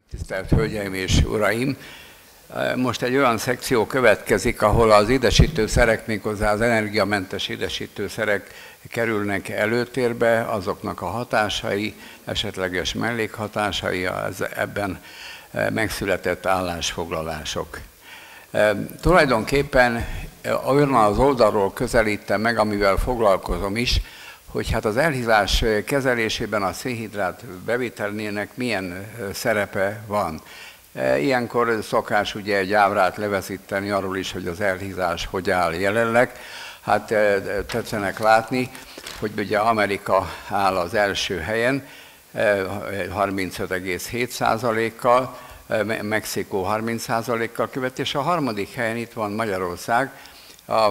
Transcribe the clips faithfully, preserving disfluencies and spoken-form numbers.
Tisztelt Hölgyeim és Uraim! Most egy olyan szekció következik, ahol az édesítőszerek, méghozzá az energiamentes édesítőszerek kerülnek előtérbe, azoknak a hatásai, esetleges mellékhatásai, az ebben megszületett állásfoglalások. Tulajdonképpen olyan az oldalról közelítem meg, amivel foglalkozom is, hogy hát az elhízás kezelésében a szénhidrát bevitelnének milyen szerepe van. Ilyenkor szokás ugye egy ábrát levezíteni arról is, hogy az elhízás hogy áll jelenleg. Hát tetszenek látni, hogy ugye Amerika áll az első helyen, harmincöt egész hét százalékkal, Mexikó harminc százalékkal követ, és a harmadik helyen itt van Magyarország. A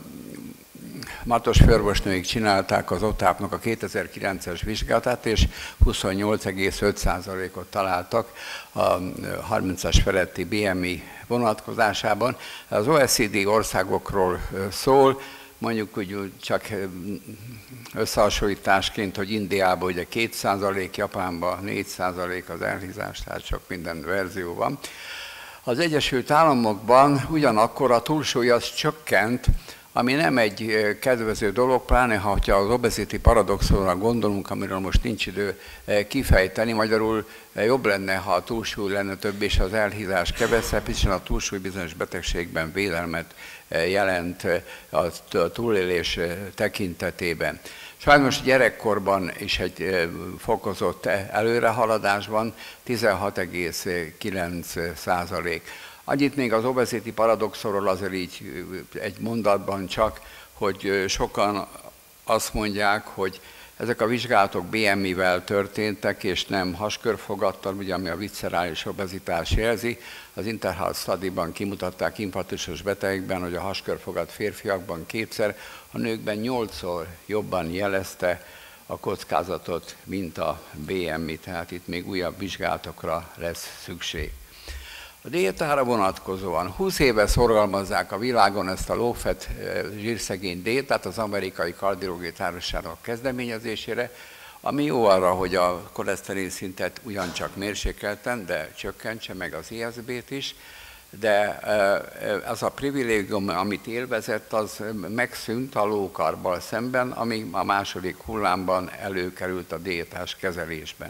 Matos főorvosnőik csinálták az otápnak a kétezer-kilences vizsgálatát, és huszonnyolc egész öt százalékot találtak a harmincas feletti bé em i vonatkozásában. Az o e cé dé országokról szól, mondjuk úgy csak összehasonlításként, hogy Indiában ugye két százalék, Japánban négy százalék az elhízás, tehát sok minden verzió van. Az Egyesült Államokban ugyanakkor a túlsúly az csökkent, ami nem egy kedvező dolog, pláne ha az obesity paradoxonra gondolunk, amiről most nincs idő kifejteni, magyarul jobb lenne, ha a túlsúly lenne több és az elhízás kevesebb, hiszen a túlsúly bizonyos betegségben védelmet jelent a túlélés tekintetében. Sajnos gyerekkorban is egy fokozott előrehaladás van, tizenhat egész kilenc százalék. Annyit még az obesity paradoxonról azért így egy mondatban csak, hogy sokan azt mondják, hogy ezek a vizsgálatok bé em i-vel történtek, és nem haskörfogattal, ugye, ami a viszerális obezitás jelzi. Az Interhealth Study-ban kimutatták infarktusos betegekben, hogy a haskörfogat férfiakban kétszer, a nőkben nyolcszor jobban jelezte a kockázatot, mint a bé em i, tehát itt még újabb vizsgálatokra lesz szükség. A diétára vonatkozóan húsz éve szorgalmazzák a világon ezt a low-fat zsírszegény diétát az Amerikai Kardiológiai Társaság kezdeményezésére, ami jó arra, hogy a koleszterin szintet ugyancsak mérsékelten, de csökkentse meg az i es bé-t is, de az a privilégium, amit élvezett, az megszűnt a low carbbal szemben, ami a második hullámban előkerült a diétás kezelésben.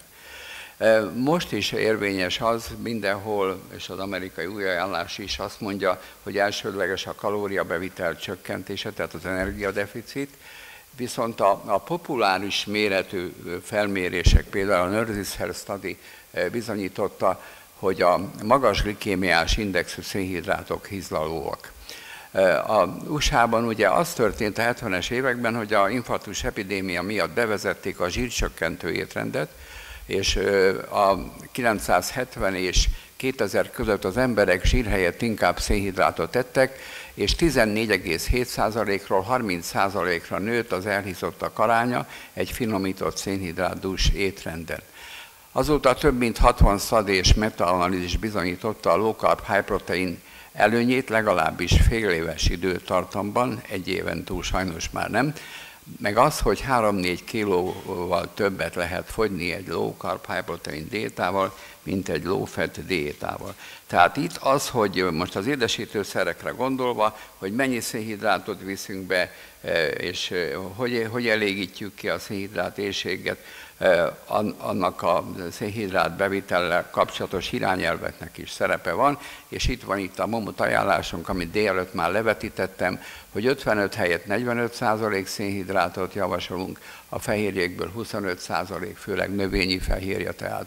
Most is érvényes az mindenhol, és az amerikai új ajánlás is azt mondja, hogy elsődleges a kalóriabevitel csökkentése, tehát az energiadeficit, viszont a, a populáris méretű felmérések, például a Nurses Health Study bizonyította, hogy a magas glikémiás indexű szénhidrátok hizlalóak. A u es á-ban ugye az történt a hetvenes években, hogy a infarktus epidémia miatt bevezették a zsírcsökkentő étrendet, és a kilencszázhetven és kétezer között az emberek zsír helyett inkább szénhidrátot ettek, és tizennégy egész hét százalékról harminc százalékra nőtt az elhízottak aránya egy finomított szénhidrátdús étrenden. Azóta több mint hatvan study és metaanalízis bizonyította a low carb high protein előnyét, legalábbis fél éves időtartamban, egy éven túl sajnos már nem, meg az, hogy három-négy kilóval többet lehet fogyni egy low carb high protein diétával, mint egy low fat diétával. Tehát itt az, hogy most az édesítőszerekre gondolva, hogy mennyi szénhidrátot viszünk be, és hogy, hogy elégítjük ki a szénhidrát éhséget, annak a szénhidrát bevitellel kapcsolatos irányelveknek is szerepe van, és itt van itt a momot ajánlásunk, amit délelőtt már levetítettem, hogy ötvenöt helyett negyvenöt százalék szénhidrátot javasolunk, a fehérjékből huszonöt százalék, főleg növényi fehérje, tehát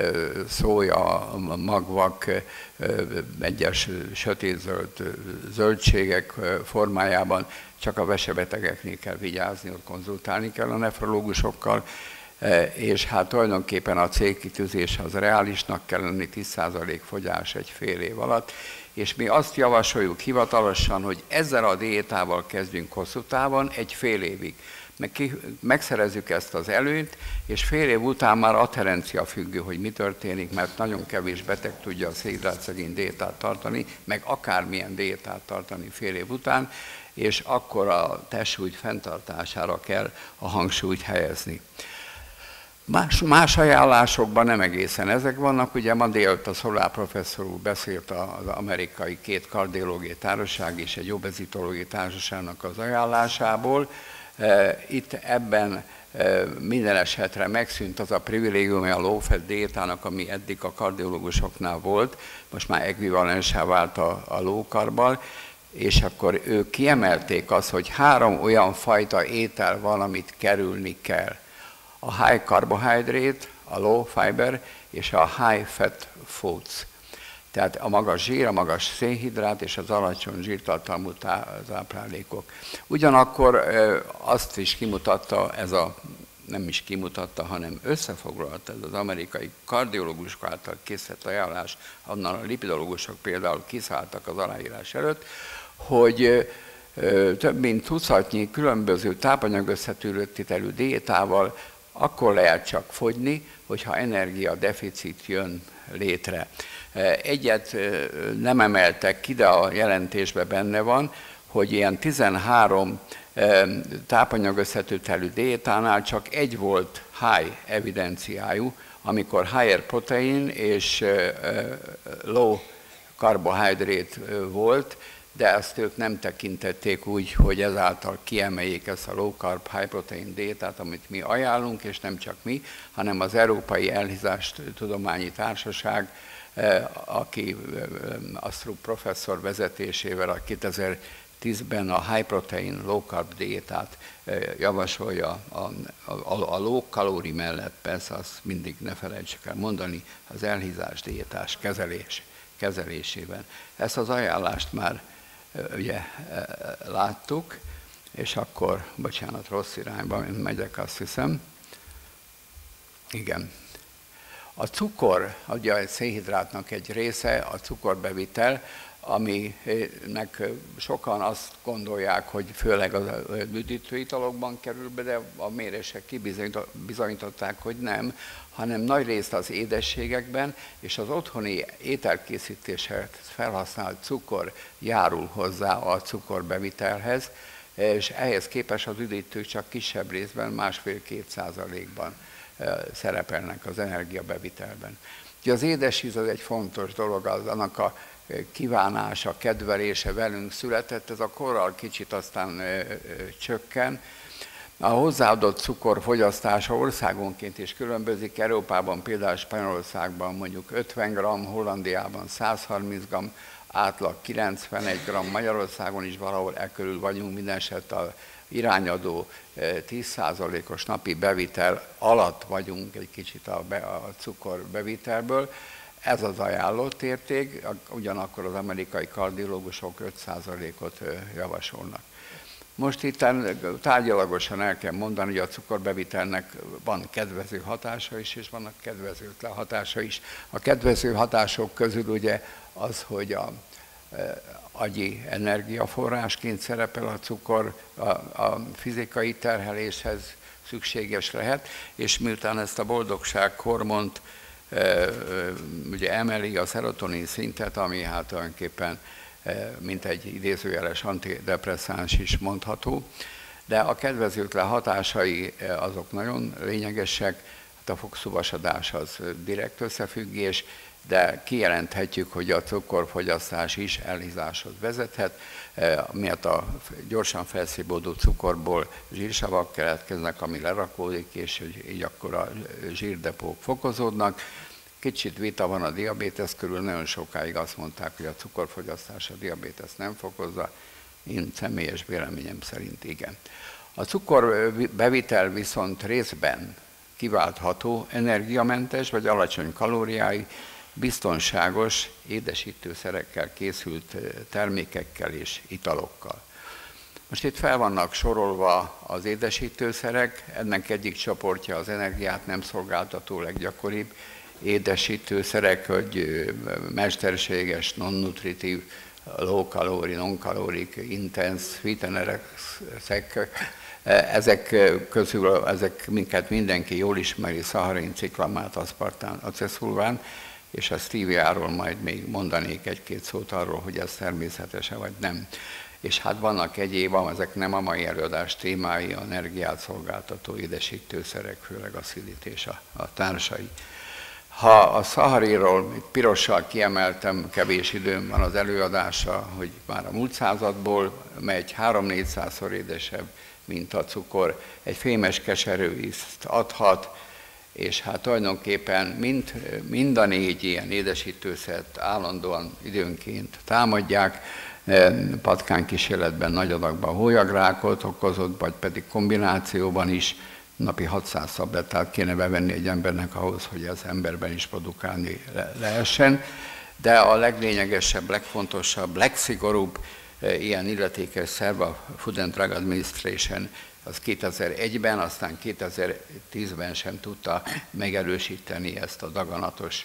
szója, magvak, egyes sötétzöld zöldségek formájában, csak a vesebetegeknél kell vigyázni, ott konzultálni kell a nefrológusokkal, és hát tulajdonképpen a célkitűzés az reálisnak kell lenni, tíz százalék fogyás egy fél év alatt, és mi azt javasoljuk hivatalosan, hogy ezzel a diétával kezdjünk hosszú távon, egy fél évig. Meg ki, megszerezzük ezt az előnyt, és fél év után már adherencia függő, hogy mi történik, mert nagyon kevés beteg tudja a szénhidrátszegény diétát tartani, meg akármilyen diétát tartani fél év után, és akkor a testsúly fenntartására kell a hangsúlyt helyezni. Más, más ajánlásokban nem egészen ezek vannak. Ugye ma délután a Szolár professzor úr beszélt az amerikai két kardiológiai társaság és egy obezitológiai társaságnak az ajánlásából. Itt ebben minden esetre megszűnt az a privilégium a low-fat diétának, ami eddig a kardiológusoknál volt, most már ekvivalensá vált a, a low-carbbal, és akkor ők kiemelték azt, hogy három olyan fajta étel van, amit kerülni kell. A high carbohydrate, a low fiber és a high fat foods. Tehát a magas zsír, a magas szénhidrát és az alacsony zsírtartalmú táplálékok. Ugyanakkor azt is kimutatta, ez a, nem is kimutatta, hanem összefoglalta ez az amerikai kardiológusok által készített ajánlás, annál a lipidológusok például kiszálltak az aláírás előtt, hogy több mint tucatnyi különböző tápanyagösszetűrőtételű diétával akkor lehet csak fogyni, hogyha energiadeficit jön létre. Egyet nem emeltek ki, de a jelentésben benne van, hogy ilyen tizenhárom tápanyagösszetűrőtételű diétánál csak egy volt high evidenciájú, amikor higher protein és low carbohydrate volt, de ezt ők nem tekintették úgy, hogy ezáltal kiemeljék ezt a low carb, high protein diétát, amit mi ajánlunk, és nem csak mi, hanem az Európai Elhízás Tudományi Társaság, aki Astrup professzor vezetésével a kétezer-tízben a high protein, low carb diétát javasolja a, a, a low kalóri mellett, persze azt mindig ne felejtsük el mondani, az elhízás diétás kezelés, kezelésében. Ezt az ajánlást már ugye láttuk, és akkor, bocsánat, rossz irányba megyek, azt hiszem. Igen. A cukor, ugye a szénhidrátnak egy része, a cukorbevitel, aminek sokan azt gondolják, hogy főleg az üdítő italokban kerül be, de a mérések kibizonyították, hogy nem, hanem nagy részt az édességekben, és az otthoni ételkészítéshez felhasznált cukor járul hozzá a cukorbevitelhez, és ehhez képest az üdítők csak kisebb részben, másfél-két százalékban szerepelnek az energiabevitelben. Ugye az édesíz az egy fontos dolog, az annak a kívánása, kedvelése velünk született, ez a korral kicsit aztán ö, ö, csökken. A hozzáadott cukor fogyasztása országonként is különbözik. Európában, például Spanyolországban mondjuk ötven gramm, Hollandiában száz harminc gramm, átlag kilencvenegy gramm, Magyarországon is valahol e körül vagyunk, mindenesetre a irányadó tíz százalékos napi bevitel alatt vagyunk egy kicsit a, be, a cukorbevitelből. Ez az ajánlott érték, ugyanakkor az amerikai kardiológusok öt százalékot javasolnak. Most itt tárgyalagosan el kell mondani, hogy a cukorbevitelnek van kedvező hatása is, és vannak kedvezőtlen hatása is. A kedvező hatások közül ugye az, hogy a agyi energiaforrásként szerepel a cukor, a, a fizikai terheléshez szükséges lehet, és miután ezt a boldogsághormont ugye emeli a szerotonin szintet, ami hát tulajdonképpen mint egy idézőjeles antidepresszáns is mondható, de a kedvezőtlen hatásai azok nagyon lényegesek, hát a fogszúvasadás az direkt összefüggés, de kijelenthetjük, hogy a cukorfogyasztás is elhízáshoz vezethet, miatt a gyorsan felszívódó cukorból zsírsavak keletkeznek, ami lerakódik, és így akkor a zsírdepók fokozódnak. Kicsit vita van a diabétesz körül, nagyon sokáig azt mondták, hogy a cukorfogyasztás a diabétesz nem fokozza, én személyes véleményem szerint igen. A cukorbevitel viszont részben kiváltható energiamentes vagy alacsony kalóriái, biztonságos édesítőszerekkel készült termékekkel és italokkal. Most itt fel vannak sorolva az édesítőszerek, ennek egyik csoportja az energiát nem szolgáltató leggyakoribb édesítőszerek, hogy mesterséges, non-nutritív, low-kalóri, non-kalórik, intense sweetenerek, ezek közül, ezek minket mindenki jól ismeri, szaharin, ciklamát, aszpartán, aceszulván, és a stevia-ról majd még mondanék egy-két szót arról, hogy ez természetes-e vagy nem. És hát vannak egyéb, ezek nem a mai előadás témái, a energiát szolgáltató édesítőszerek, főleg a szilit és a, a társai. Ha a szahariról itt pirossal kiemeltem, kevés időm van az előadása, hogy már a múlt századból megy három-négyszázszor édesebb, mint a cukor, egy fémes keserű ízt adhat, és hát tulajdonképpen mind, mind a négy ilyen édesítőszert állandóan időnként támadják, patkány-kísérletben nagy adagban hólyagrákot okozott, vagy pedig kombinációban is napi hatszáz szablettát kéne bevenni egy embernek ahhoz, hogy az emberben is produkálni le lehessen. De a leglényegesebb, legfontosabb, legszigorúbb ilyen illetékes szerv a Food and Drug Administration az kétezer-egyben, aztán kétezer-tízben sem tudta megerősíteni ezt a daganatos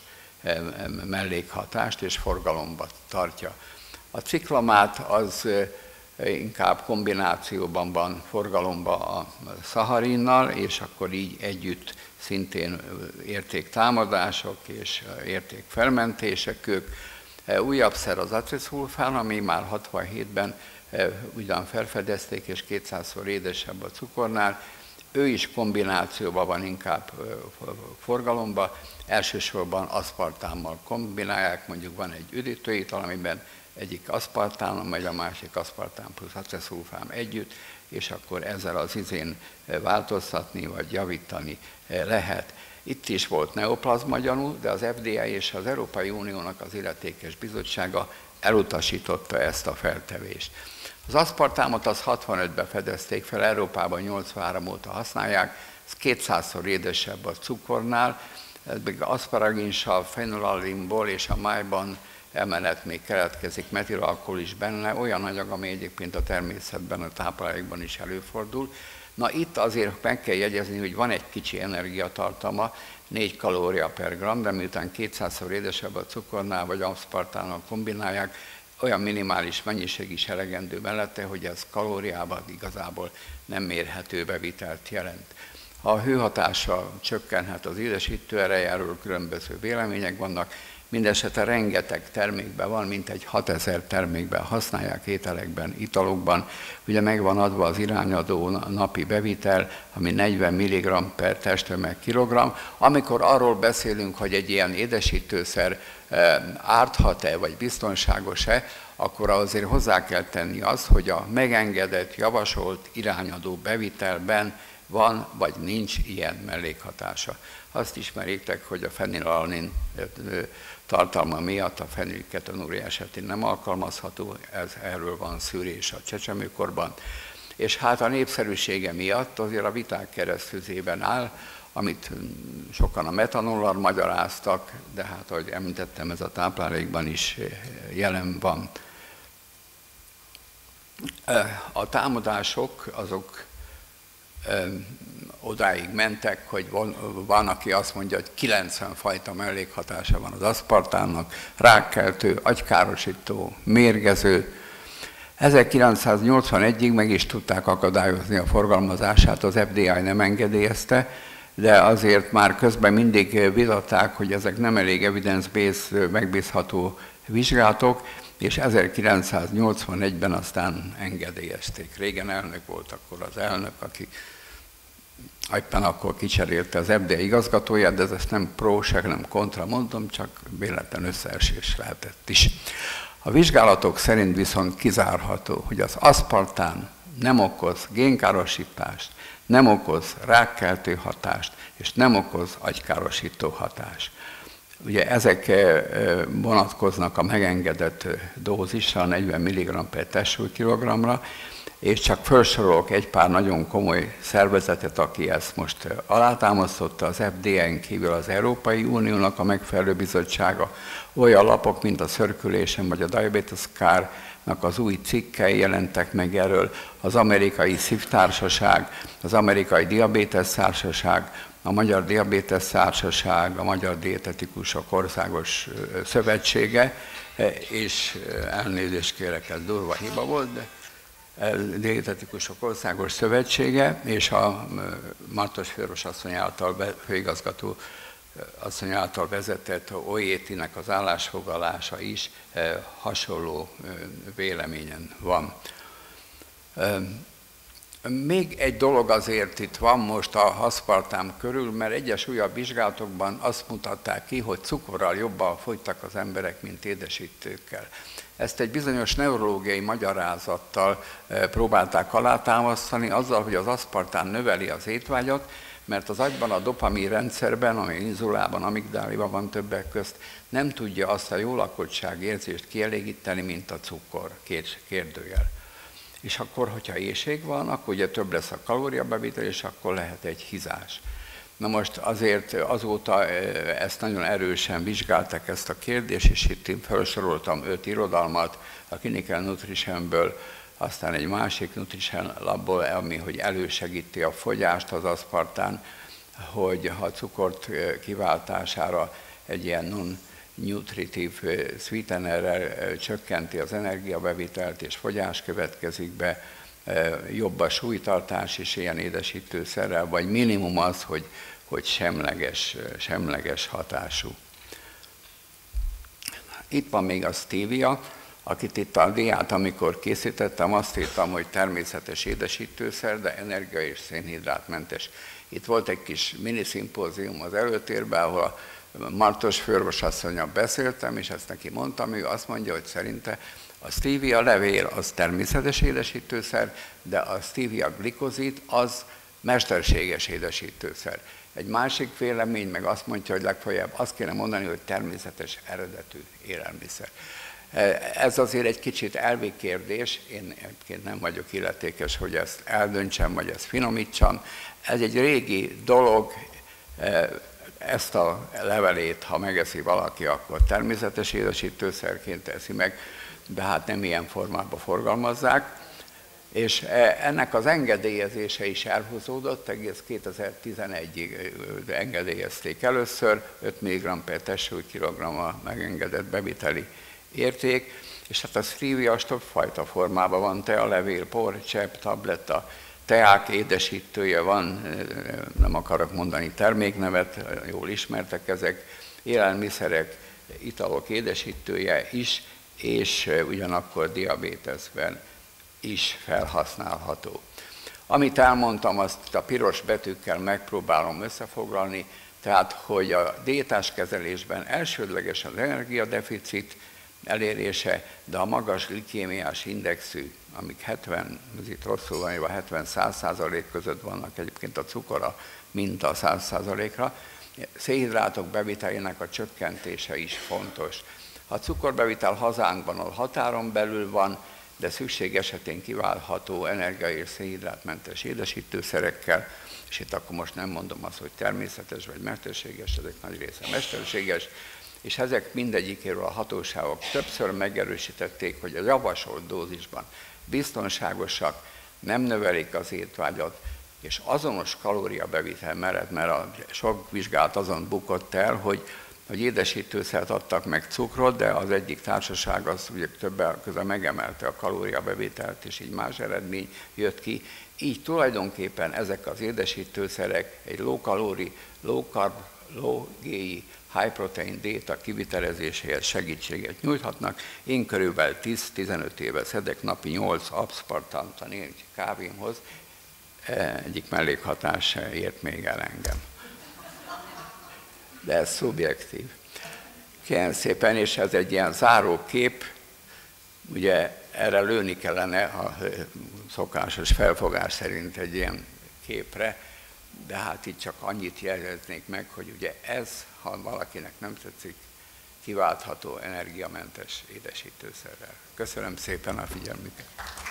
mellékhatást, és forgalomba tartja. A ciklamát az inkább kombinációban van forgalomban a szaharinnal, és akkor így együtt szintén értéktámadások és értékfelmentések ők. Újabb szer az acesulfán, ami már hatvanhétben ugyan felfedezték, és kétszázszor édesebb a cukornál. Ő is kombinációban van inkább forgalomban, elsősorban aszpartámmal kombinálják, mondjuk van egy üdítőital, amiben egyik aszpartán megy, a másik aszpartán plusz acesulfám együtt, és akkor ezzel az izén változtatni vagy javítani lehet. Itt is volt neoplazma gyanú, de az F D A és az Európai Uniónak az illetékes bizottsága elutasította ezt a feltevést. Az aszpartámot az hatvanötben fedezték fel, Európában nyolcvanhárom óta használják, ez kétszázszor édesebb a cukornál, aszparaginsav, fenolalinból és a májban emellett még keletkezik metilalkohol is benne, olyan anyag, ami egyébként a természetben, a táplálékban is előfordul. Na itt azért meg kell jegyezni, hogy van egy kicsi energiatartalma, négy kalória per gram, de miután kétszázszor édesebb a cukornál, vagy aszpartánnal kombinálják, olyan minimális mennyiség is elegendő mellette, hogy ez kalóriában igazából nem mérhető bevitelt jelent. A hőhatása csökkenhet az édesítő ereje, erről különböző vélemények vannak, mindesetre rengeteg termékben van, mintegy hatezer termékben használják, ételekben, italokban. Ugye megvan adva az irányadó napi bevitel, ami negyven milligramm per testtömeg kilogramm. Amikor arról beszélünk, hogy egy ilyen édesítőszer árthat-e, vagy biztonságos-e, akkor azért hozzá kell tenni azt, hogy a megengedett, javasolt irányadó bevitelben van, vagy nincs ilyen mellékhatása. Azt ismerítek, hogy a fenilalanin tartalma miatt a fenilketonúria esetén nem alkalmazható, ez, erről van szűrés a csecsemőkorban. És hát a népszerűsége miatt azért a viták keresztüzében áll, amit sokan a metanollal magyaráztak, de hát, ahogy említettem, ez a táplálékban is jelen van. A támadások azok odáig mentek, hogy van, van, aki azt mondja, hogy kilencven fajta mellékhatása van az aszpartánnak, rákkeltő, agykárosító, mérgező. ezerkilencszáznyolcvanegyig meg is tudták akadályozni a forgalmazását, az F D A nem engedélyezte, de azért már közben mindig vitatták, hogy ezek nem elég evidence-based, megbízható vizsgálatok, és ezerkilencszáznyolcvanegyben aztán engedélyezték. Régen elnök volt akkor az elnök, aki éppen akkor kicserélte az F D A igazgatóját, de ezt nem pro, se nem kontra mondom, csak véletlen összeesés lehetett is. A vizsgálatok szerint viszont kizárható, hogy az aszpartán nem okoz génkárosítást, nem okoz rákkeltő hatást, és nem okoz agykárosító hatást. Ugye ezek vonatkoznak a megengedett dózisra, negyven milligramm per testsúlykilogrammra, és csak felsorolok egy pár nagyon komoly szervezetet, aki ezt most alátámasztotta, az F D A-n kívül az Európai Uniónak a megfelelő bizottsága, olyan lapok, mint a Circulation vagy a Diabetes Care-nak az új cikkei jelentek meg erről, az amerikai szívtársaság, az amerikai diabétesz társaság, a Magyar Diabétesz Társaság, a Magyar Dietetikusok Országos Szövetsége, és elnézést kérek, ez durva hiba volt, de Dietetikusok Országos Szövetsége, és a Martos Főros asszony által, főigazgató asszony által vezetett O E T-nek az állásfoglalása is hasonló véleményen van. Még egy dolog azért itt van most a aszpartám körül, mert egyes újabb vizsgálatokban azt mutatták ki, hogy cukorral jobban fogytak az emberek, mint édesítőkkel. Ezt egy bizonyos neurológiai magyarázattal próbálták alátámasztani, azzal, hogy az aszpartán növeli az étvágyat, mert az agyban, a dopamin rendszerben, ami inzulában, amigdáliban van többek közt, nem tudja azt a jó lakottság érzést kielégíteni, mint a cukor, kérdőjel. És akkor, hogyha éhség van, akkor ugye több lesz a kalóriabevitel, és akkor lehet egy hízás. Na most azért azóta ezt nagyon erősen vizsgálták ezt a kérdést, és itt én felsoroltam öt irodalmat a Clinical Nutritionből, aztán egy másik Nutrition labból, ami hogy elősegíti a fogyást az aszpartán, hogy a cukort kiváltására egy ilyen non-nutritív sweetenerrel csökkenti az energiabevitelt, és fogyás következik be, jobb a súlytartás is ilyen édesítőszerrel, vagy minimum az, hogy, hogy semleges, semleges hatású. Itt van még a stevia, akit itt a diát, amikor készítettem, azt írtam, hogy természetes édesítőszer, de energia és szénhidrátmentes. Itt volt egy kis mini szimpózium az előtérben, ahol a Martos főorvosasszonnyal beszéltem, és ezt neki mondtam, ő azt mondja, hogy szerinte a stevia levél az természetes édesítőszer, de a stevia glikozid az mesterséges édesítőszer. Egy másik vélemény meg azt mondja, hogy legfeljebb azt kéne mondani, hogy természetes eredetű élelmiszer. Ez azért egy kicsit elvi kérdés, én egyébként nem vagyok illetékes, hogy ezt eldöntsem, vagy ezt finomítsam. Ez egy régi dolog, ezt a levelét, ha megeszi valaki, akkor természetes édesítőszerként teszi meg, de hát nem ilyen formában forgalmazzák. És ennek az engedélyezése is elhúzódott, egész kétezer-tizenegyig engedélyezték először, öt milligramm per testsúly kilogramm a megengedett beviteli érték, és hát a stevia többfajta formában van, tealevél, por, csepp, tabletta, teák édesítője van, nem akarok mondani terméknevet, jól ismertek ezek, élelmiszerek, italok édesítője is, és ugyanakkor diabéteszben is felhasználható. Amit elmondtam, azt a piros betűkkel megpróbálom összefoglalni, tehát, hogy a diétás kezelésben elsődleges az energiadeficit elérése, de a magas glikémiás indexű, amik hetven, ez itt rosszul van, vagy hetven-száz százalék között vannak egyébként a cukora, mint a száz százalékra, szénhidrátok bevitelének a csökkentése is fontos. A cukorbevitel hazánkban a határon belül van, de szükség esetén kiváltható energia- és szénhidrátmentes édesítőszerekkel, és itt akkor most nem mondom azt, hogy természetes vagy mesterséges, ezek nagy része mesterséges, és ezek mindegyikéről a hatóságok többször megerősítették, hogy a javasolt dózisban biztonságosak, nem növelik az étvágyat, és azonos kalóriabevitel mellett, mert a sok vizsgálat azon bukott el, hogy hogy édesítőszert adtak meg cukrot, de az egyik társaság az ugye többel közben megemelte a kalóriabevételt, és így más eredmény jött ki. Így tulajdonképpen ezek az édesítőszerek egy low kalóri, low carb, low gé i, high protein diéta kivitelezéséhez segítséget nyújthatnak. Én körülbelül tíz-tizenöt éve szedek napi nyolc aszpartamot a négy kávémhoz, egyik mellékhatás ért még el engem. De ez szubjektív. Kérem szépen, és ez egy ilyen záró kép, ugye erre lőni kellene a szokásos felfogás szerint egy ilyen képre, de hát itt csak annyit jeleznék meg, hogy ugye ez, ha valakinek nem tetszik, kiváltható energiamentes édesítőszerrel. Köszönöm szépen a figyelmüket!